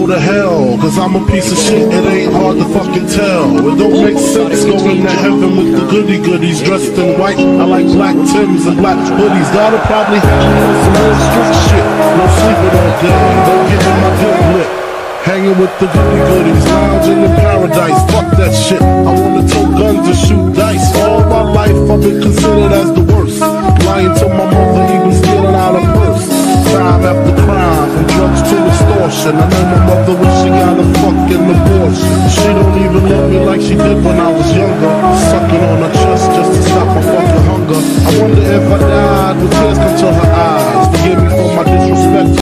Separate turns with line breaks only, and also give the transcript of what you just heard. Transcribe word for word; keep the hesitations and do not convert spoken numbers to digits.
go to hell, cause I'm a piece of shit, it ain't hard to fucking tell. It don't make sense going to heaven with the goody goodies dressed in white. I like black Timbs and black hoodies. Gotta probably have some real strict shit. No sleeping all day, don't get in my dick lit. Hanging with the goody goodies, lounging in paradise. Fuck that shit, I wanna tote guns and shoot dice. All my life I've been considered as the worst. Lying to my mother, even stealing out a purse. Crime after crime, from drugs to extortion. I know my mother when she got a fucking abortion. She don't even love me like she did when I was younger. Sucking on her chest just to stop my fucking hunger. I wonder if I died with tears come to her eyes. Forgive me for my disrespect.